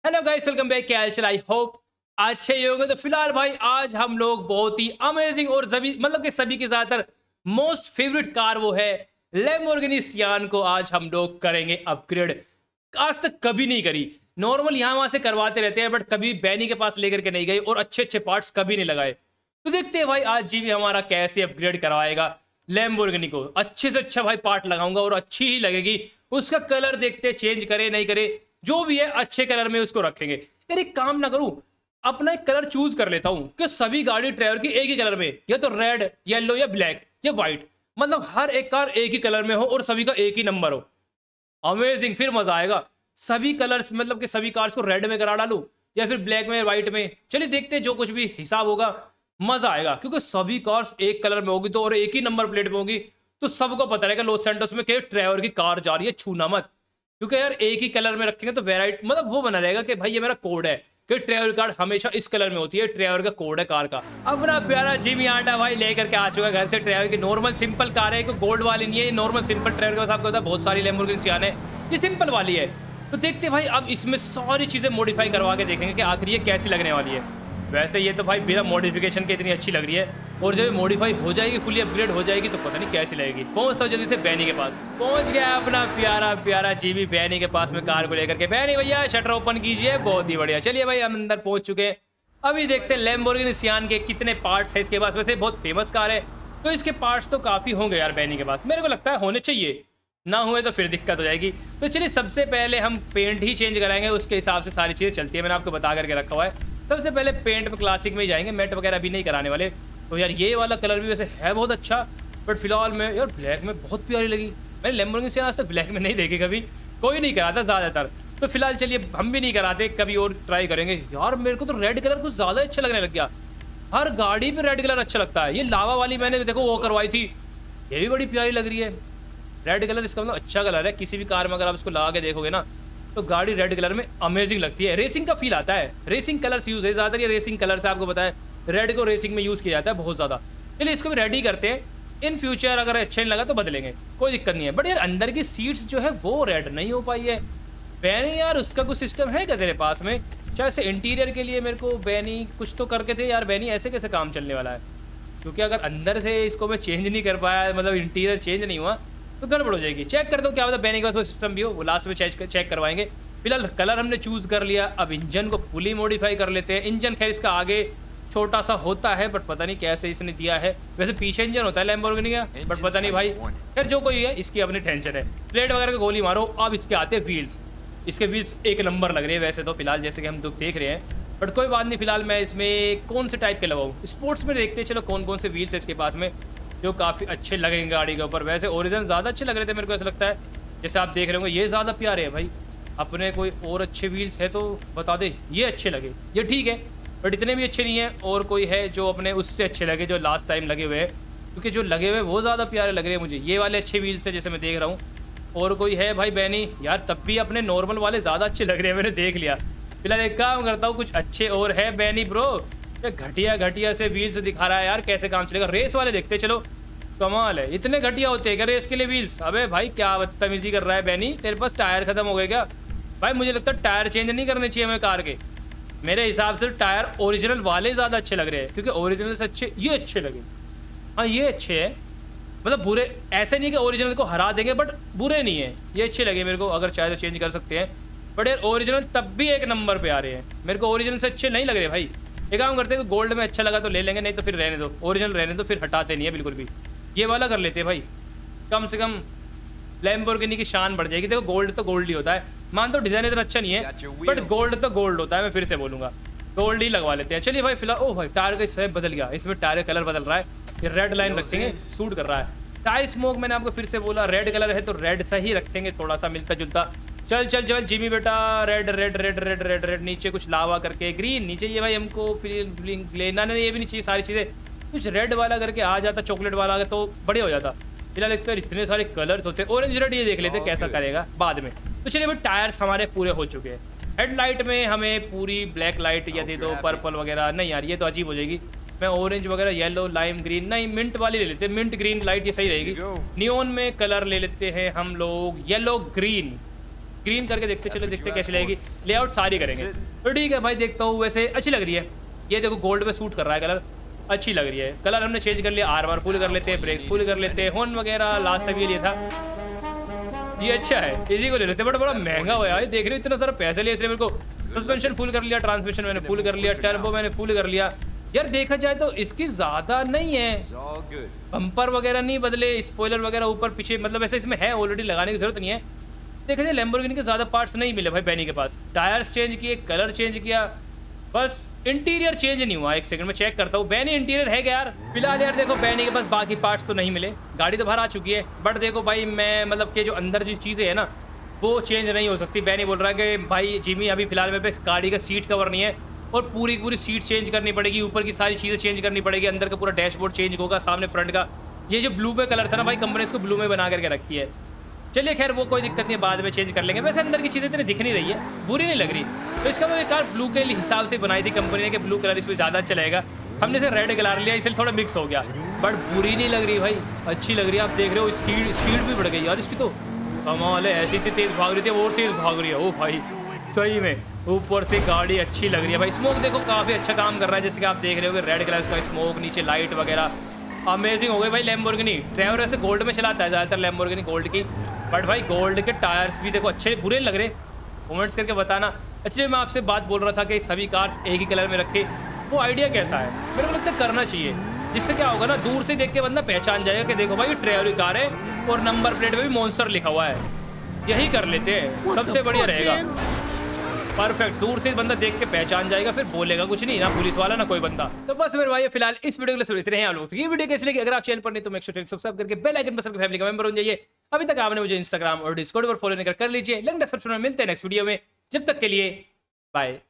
Hello guys, welcome back. क्या हाल चाल? I hope अच्छे ही होंगे। तो फिलहाल भाई आज हम लोग बहुत ही अमेजिंग और सभी के ज्यादातर मोस्ट फेवरेट कार वो है लैम्बोर्गिनी सियान को आज हम लोग करेंगे अपग्रेड। आज तक कभी नहीं करी। नॉर्मल यहाँ वहां से करवाते रहते हैं बट कभी बैनी के पास लेकर के नहीं गए और अच्छे अच्छे पार्ट्स कभी नहीं लगाए। तो देखते हैं भाई आज जीवी हमारा कैसे अपग्रेड करवाएगा लैम्बोर्गिनी को। अच्छे से अच्छा भाई पार्ट लगाऊंगा और अच्छी ही लगेगी। उसका कलर देखते चेंज करे नहीं करे, जो भी है अच्छे कलर में उसको रखेंगे। यार एक काम ना करूं, अपना एक कलर चूज कर लेता हूं कि सभी गाड़ी ड्राइवर की एक ही कलर में, या तो रेड, येलो या ब्लैक या व्हाइट, मतलब हर एक कार एक ही कलर में हो और सभी का एक ही नंबर हो। अमेजिंग, फिर मजा आएगा। सभी कलर्स मतलब कि सभी कार्स को रेड में करा डालूं या फिर ब्लैक में, व्हाइट में, चलिए देखते हैं जो कुछ भी हिसाब होगा मजा आएगा। क्योंकि सभी कार्स एक कलर में होगी तो और एक ही नंबर प्लेट में होगी तो सबको पता रहेगा लॉस सैंटोस में कि ड्राइवर की कार जा रही है, छूना मत। क्योंकि यार एक ही कलर में रखेंगे तो वेराइटी मतलब वो बना रहेगा कि भाई ये मेरा कोड है कि ट्रेवल कार्ड हमेशा इस कलर में होती है, ट्रेवल का कोड है कार का। अपना प्यारा जिमी आंटा भाई लेकर के आ चुका है घर से ट्रेवल की नॉर्मल सिंपल कार है, गोल्ड वाली नहीं है, नॉर्मल सिंपल ट्रेवल के पास आपको होता है बहुत सारी लैम्बोर्गिनी सियान है, ये सिंपल वाली है। तो देखते हैं भाई अब इसमें सारी चीजें मॉडिफाई करवा के देखेंगे कि आखिर ये कैसी लगने वाली है। वैसे ये तो भाई बिना मॉडिफिकेशन के इतनी अच्छी लग रही है और जब मॉडिफाई हो जाएगी, फुली अपग्रेड हो जाएगी तो पता नहीं कैसी लगेगी। पहुंचता हूं जल्दी से बैनी के पास। पहुंच गया अपना प्यारा प्यारा जीवी बैनी के पास में कार को लेकर के। बैनी भैया शटर ओपन कीजिए। बहुत ही बढ़िया। चलिए भाई हम अंदर पहुंच चुके हैं। अभी देखते हैं लैम्बोर्गिनी सियान के कितने पार्ट्स है इसके पास। वैसे बहुत फेमस कार है तो इसके पार्ट्स तो काफी होंगे यार बैनी के पास, मेरे को लगता है होने चाहिए, ना हुए तो फिर दिक्कत हो जाएगी। तो चलिए सबसे पहले हम पेंट ही चेंज कराएंगे, उसके हिसाब से सारी चीजें चलती है। मैंने आपको बता करके रखा हुआ है। सबसे पहले पेंट में क्लासिक में ही जाएंगे, मैट वगैरह भी नहीं कराने वाले। तो यार ये वाला कलर भी वैसे है बहुत अच्छा, बट फिलहाल में यार ब्लैक में बहुत प्यारी लगी। मैंने लैम्बोर्गिनी सियान आज तक ब्लैक में नहीं देखी, कभी कोई नहीं कराता ज़्यादातर। तो फिलहाल चलिए हम भी नहीं कराते, कभी और ट्राई करेंगे। यार मेरे को तो रेड कलर कुछ ज़्यादा अच्छा लगने लग गया। हर गाड़ी पे रेड कलर अच्छा लगता है। ये लावा वाली मैंने देखो वो करवाई थी, ये भी बड़ी प्यारी लग रही है। रेड कलर इसका मतलब अच्छा कलर है। किसी भी कार में अगर आप इसको लगा के देखोगे ना तो गाड़ी रेड कलर में अमेजिंग लगती है। रेसिंग का फील आता है। रेसिंग कलर्स यूज है ज़्यादातर, ये रेसिंग कलर से आपको पता है रेड को रेसिंग में यूज़ किया जाता है बहुत ज़्यादा। चलिए इसको भी रेडी करते हैं। इन फ्यूचर अगर अच्छा नहीं लगा तो बदलेंगे, कोई दिक्कत नहीं है। बट यार अंदर की सीट्स जो है वो रेड नहीं हो पाई है। बैनी यार उसका कुछ सिस्टम है क्या तेरे पास में? चाहे से इंटीरियर के लिए मेरे को बैनी कुछ तो करके थे यार। बैनी ऐसे कैसे काम चलने वाला है? क्योंकि अगर अंदर से इसको मैं चेंज नहीं कर पाया, मतलब इंटीरियर चेंज नहीं हुआ तो गड़बड़ हो जाएगी। चेक कर दो क्या होता है बैनी के पास वो सिस्टम भी हो, वो लास्ट में चेक करवाएंगे। फिलहाल कलर हमने चूज कर लिया। अब इंजन को फुली मॉडिफाई कर लेते हैं। इंजन खैर इसका आगे छोटा सा होता है बट पता नहीं कैसे इसने दिया है। वैसे पीछे इंजन होता है लैम्बोर्गिनी का, बट पता नहीं भाई, खैर जो कोई है इसकी अपनी टेंशन है। प्लेट वगैरह की गोली मारो। अब इसके आते हैं व्हील्स। इसके व्हील्स एक नंबर लग रहे हैं वैसे तो फिलहाल, जैसे कि हम लोग देख रहे हैं, बट कोई बात नहीं। फिलहाल मैं इसमें कौन से टाइप के लगाऊँ, स्पोर्ट्स में देखते हैं चलो कौन कौन से व्हील्स है इसके पास में जो काफ़ी अच्छे लगेंगे गाड़ी के ऊपर। वैसे ओरिजिनल ज़्यादा अच्छे लग रहे थे मेरे को, ऐसा लगता है जैसे आप देख रहे होंगे ये ज़्यादा प्यारे है भाई। अपने कोई और अच्छे व्हील्स है तो बता दे। ये अच्छे लगे, ये ठीक है, बट इतने भी अच्छे नहीं है। और कोई है जो अपने उससे अच्छे लगे जो लास्ट टाइम लगे हुए हैं? क्योंकि जो लगे हुए हैं वो ज़्यादा प्यारे लग रहे हैं मुझे। ये वाले अच्छे व्हील्स है जैसे मैं देख रहा हूँ। और कोई है भाई बैनी? यार तब भी अपने नॉर्मल वाले ज़्यादा अच्छे लग रहे हैं, मैंने देख लिया। फिलहाल एक काम करता हूँ, कुछ अच्छे और है बैनी ब्रो? घटिया घटिया से व्हील्स दिखा रहा है यार, कैसे काम चलेगा? रेस वाले देखते चलो, कमाल है। इतने घटिया होते हैं क्या रेस के लिए व्हील्स? अबे भाई क्या बदतमीजी कर रहा है बैनी, तेरे पास टायर खत्म हो गए क्या? भाई मुझे लगता है टायर चेंज नहीं करने चाहिए हमें कार के। मेरे हिसाब से टायर ओरिजिनल वाले ज़्यादा अच्छे लग रहे हैं, क्योंकि ओरिजिनल से अच्छे ये अच्छे लगे। हाँ ये अच्छे हैं, मतलब बुरे ऐसे नहीं कि ओरिजिनल को हरा देंगे, बट बुरे नहीं है, ये अच्छे लगे मेरे को। अगर चाहे तो चेंज कर सकते हैं, बट यार ओरिजिनल तब भी एक नंबर पे आ रहे हैं। मेरे को ओरिजिनल से अच्छे नहीं लग रहे भाई। एक काम करते हैं, गोल्ड में अच्छा लगा तो ले लेंगे, नहीं तो फिर रहने दो, ओरिजिनल रहने दो, फिर हटाते नहीं है बिल्कुल भी। ये वाला कर लेते हैं भाई, कम से कम लैम्बोर्गिनी की शान बढ़ जाएगी। देखो गोल्ड तो गोल्ड ही होता है, मान तो डिज़ाइन इतना अच्छा नहीं है, बट गोल्ड तो गोल्ड होता है। मैं फिर से बोलूँगा गोल्ड ही लगवा लेते हैं। चलिए भाई फिलहाल, ओह भाई टायर का शेप बदल गया, इसमें टायर का कलर बदल रहा है। ये रेड लाइन रखेंगे, सूट कर रहा है। टायर स्मोक मैंने आपको फिर से बोला, रेड कलर है तो रेड सा ही रखेंगे, थोड़ा सा मिलता जुलता। चल चल चल जिमी बेटा, red red red red red red, नीचे कुछ लावा करके ग्रीन नीचे। ये भाई हमको फिर लेना नहीं, ये भी नहीं चाहिए। सारी चीज़ें कुछ रेड वाला करके आ जाता, चॉकलेट वाला तो बढ़िया हो जाता। फिलहाल एक तो इतने सारे कलर्स होते हैं। ऑरेंज रेड ये देख लेते कैसा करेगा बाद में। तो चलिए भाई टायर्स हमारे पूरे हो चुके हैं। हेडलाइट में हमें पूरी ब्लैक लाइट या दे दो, पर्पल वगैरह नहीं यार ये तो अजीब हो जाएगी। मैं ऑरेंज वगैरह, येलो, लाइम ग्रीन, नहीं मिंट वाली ले लेते हैं, मिंट ग्रीन लाइट ये सही रहेगी। नियोन में कलर ले लेते हैं हम लोग येलो ग्रीन। स्क्रीन करके देखते चले, देखते कैसी लगेगी। लेआउट सारी करेंगे तो ठीक है भाई। देखता हूँ, वैसे अच्छी लग रही है ये। देखो गोल्ड पे सूट कर रहा है कलर, अच्छी लग रही है। कलर हमने चेंज कर लिया, आर्मर फुल कर लेते हैं, ब्रेक्स फुल कर लेते हैं, हॉर्न वगैरह लास्ट टाइम ये लिया था, ये अच्छा है, इसी को ले लेते हैं। बट बड़ा महंगा हुआ है, देख रहे हो इतना सारा पैसे लिया इसलिए मेरे को। सस्पेंशन फुल कर लिया, ट्रांसमिशन मैंने फुल कर लिया, टर्बो मैंने फुल कर लिया। यार देखा जाए तो इसकी ज़्यादा नहीं है, बम्पर वगैरह नहीं बदले, स्पॉइलर वगैरह ऊपर पीछे, मतलब ऐसे इसमें है ऑलरेडी, लगाने की जरूरत नहीं है। देखा जाए लैम्बोर्गिनी के ज़्यादा पार्ट्स नहीं मिले भाई बैनी के पास। टायर्स चेंज किए, कलर चेंज किया, बस इंटीरियर चेंज नहीं हुआ। एक सेकंड में चेक करता हूँ बैनी इंटीरियर है क्या यार। फिलहाल यार देखो बैनी के पास बाकी पार्ट्स तो नहीं मिले, गाड़ी तो बाहर आ चुकी है। बट देखो भाई मैं मतलब कि जो अंदर जो चीज़ें है ना वो चेंज नहीं हो सकती। बैनी बोल रहा है कि भाई जिमी अभी फिलहाल मेरे पे गाड़ी का सीट कवर नहीं है और पूरी की पूरी सीट चेंज करनी पड़ेगी, ऊपर की सारी चीज़ें चेंज करनी पड़ेगी, अंदर का पूरा डैशबोर्ड चेंज होगा, सामने फ्रंट का ये जो ब्लू में कलर था ना भाई, कंपनी इसको ब्लू में बना करके रखी है। चलिए खैर वो कोई दिक्कत नहीं है, बाद में चेंज कर लेंगे। वैसे अंदर की चीज़ें इतनी दिख नहीं रही है, बुरी नहीं लग रही। तो इसका मतलब कार ब्लू के हिसाब से बनाई थी कंपनी ने कि ब्लू कलर इसमें ज़्यादा अच्छा लगेगा। हमने इसे रेड कलर लिया इसलिए थोड़ा मिक्स हो गया, बट बुरी नहीं लग रही भाई, अच्छी लग रही है। आप देख रहे हो स्पीड भी बढ़ गई यार इसकी, तो कमाल है। ऐसी इतनी तेज़ भाग रही थी, और तेज़ भाग रही है ओ भाई सही में। ऊपर से गाड़ी अच्छी लग रही है भाई। स्मोक देखो काफ़ी अच्छा काम कर रहा है, जैसे कि आप देख रहे हो रेड कलर का स्मोक, नीचे लाइट वगैरह अमेजिंग हो गई भाई। लैम्बोर्गिनी ड्राइवर ऐसे गोल्ड में चलाता है ज़्यादातर लैम्बोर्गिनी गोल्ड की, बट भाई गोल्ड के टायर्स भी देखो अच्छे, बुरे लग रहे। कमेंट्स करके बताना। अच्छा मैं आपसे बात बोल रहा था कि सभी कार्स एक ही कलर में रखे, वो आइडिया कैसा है? मेरे को लगता है करना चाहिए, जिससे क्या होगा ना दूर से देख के बंदा पहचान जाएगा कि देखो भाई ये ट्रेवल कार है और नंबर प्लेट में भी मॉन्स्टर लिखा हुआ है। यही कर लेते हैं, सबसे बढ़िया रहेगा। परफेक्ट, दूर से बंदा देख के पहचान जाएगा, फिर बोलेगा कुछ नहीं, ना पुलिस वाला ना कोई बंदा। तो बस मेरे भाई फिलहाल इस वीडियो के लिए इतने हैं आप लोग। तो ये वीडियो कैसी लगी? अगर आप चैनल पर नहीं तो मेक श्योर सब्सक्राइब करके बेल आइकन पर सबके फैमिली का मेंबर हो जाइए। अभी तक आपने मुझे इंस्टाग्राम और डिस्कॉर्ड पर फॉलो नहीं कर लीजिए। लिंक डिस्क्रिप्शन में मिलते हैं नेक्स्ट वीडियो में। जब तक के लिए बाय।